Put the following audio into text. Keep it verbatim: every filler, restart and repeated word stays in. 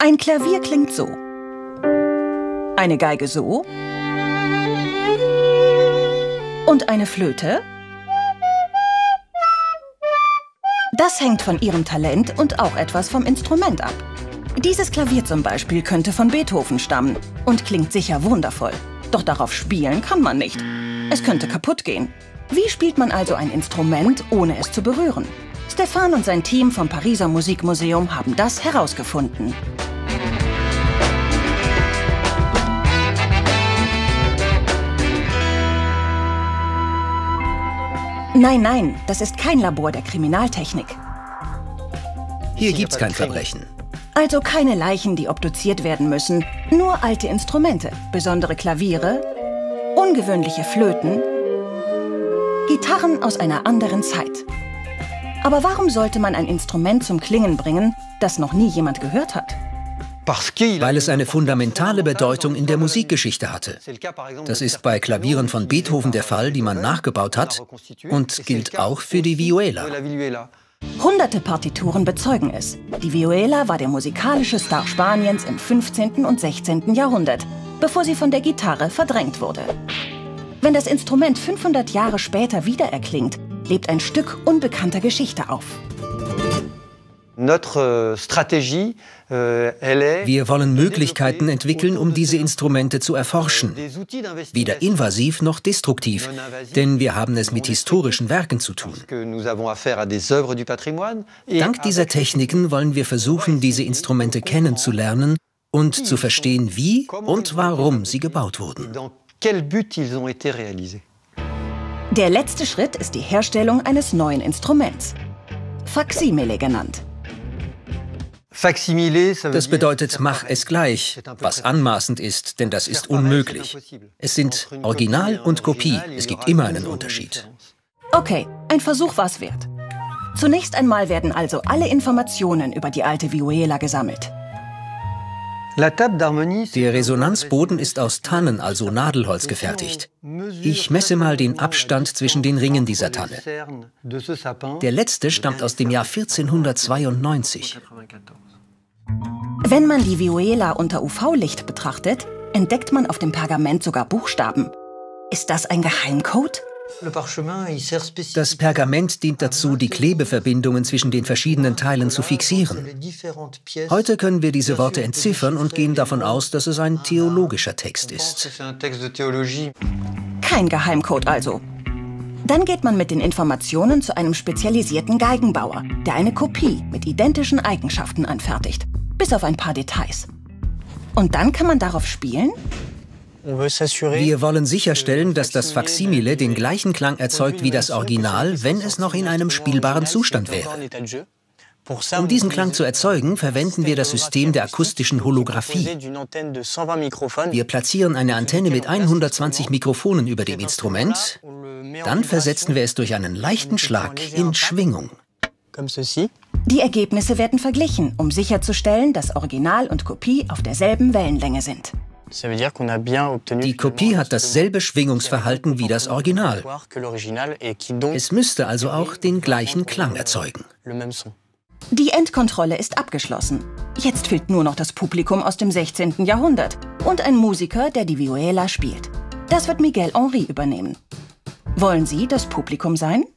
Ein Klavier klingt so. Eine Geige so. Und eine Flöte. Das hängt von ihrem Talent und auch etwas vom Instrument ab. Dieses Klavier zum Beispiel könnte von Beethoven stammen und klingt sicher wundervoll. Doch darauf spielen kann man nicht. Es könnte kaputt gehen. Wie spielt man also ein Instrument, ohne es zu berühren? Stéphane und sein Team vom Pariser Musikmuseum haben das herausgefunden. Nein, nein, das ist kein Labor der Kriminaltechnik. Hier gibt's kein Verbrechen. Also keine Leichen, die obduziert werden müssen, nur alte Instrumente, besondere Klaviere, ungewöhnliche Flöten, Gitarren aus einer anderen Zeit. Aber warum sollte man ein Instrument zum Klingen bringen, das noch nie jemand gehört hat? Weil es eine fundamentale Bedeutung in der Musikgeschichte hatte. Das ist bei Klavieren von Beethoven der Fall, die man nachgebaut hat, und gilt auch für die Vihuela. Hunderte Partituren bezeugen es. Die Vihuela war der musikalische Star Spaniens im fünfzehnten und sechzehnten Jahrhundert, bevor sie von der Gitarre verdrängt wurde. Wenn das Instrument fünfhundert Jahre später wieder erklingt, lebt ein Stück unbekannter Geschichte auf. Wir wollen Möglichkeiten entwickeln, um diese Instrumente zu erforschen. Weder invasiv noch destruktiv, denn wir haben es mit historischen Werken zu tun. Dank dieser Techniken wollen wir versuchen, diese Instrumente kennenzulernen und zu verstehen, wie und warum sie gebaut wurden. Der letzte Schritt ist die Herstellung eines neuen Instruments. Faksimile genannt. Das bedeutet, mach es gleich, was anmaßend ist, denn das ist unmöglich. Es sind Original und Kopie, es gibt immer einen Unterschied. Okay, ein Versuch war's wert. Zunächst einmal werden also alle Informationen über die alte Vihuela gesammelt. Der Resonanzboden ist aus Tannen, also Nadelholz, gefertigt. Ich messe mal den Abstand zwischen den Ringen dieser Tanne. Der letzte stammt aus dem Jahr vierzehnhundertzweiundneunzig. Wenn man die Vihuela unter U V-Licht betrachtet, entdeckt man auf dem Pergament sogar Buchstaben. Ist das ein Geheimcode? Das Pergament dient dazu, die Klebeverbindungen zwischen den verschiedenen Teilen zu fixieren. Heute können wir diese Worte entziffern und gehen davon aus, dass es ein theologischer Text ist. Kein Geheimcode also. Dann geht man mit den Informationen zu einem spezialisierten Geigenbauer, der eine Kopie mit identischen Eigenschaften anfertigt, bis auf ein paar Details. Und dann kann man darauf spielen? Wir wollen sicherstellen, dass das Faksimile den gleichen Klang erzeugt wie das Original, wenn es noch in einem spielbaren Zustand wäre. Um diesen Klang zu erzeugen, verwenden wir das System der akustischen Holographie. Wir platzieren eine Antenne mit hundertzwanzig Mikrofonen über dem Instrument, dann versetzen wir es durch einen leichten Schlag in Schwingung. Die Ergebnisse werden verglichen, um sicherzustellen, dass Original und Kopie auf derselben Wellenlänge sind. Die Kopie hat dasselbe Schwingungsverhalten wie das Original. Es müsste also auch den gleichen Klang erzeugen. Die Endkontrolle ist abgeschlossen. Jetzt fehlt nur noch das Publikum aus dem sechzehnten Jahrhundert und ein Musiker, der die Vihuela spielt. Das wird Miguel Henry übernehmen. Wollen Sie das Publikum sein?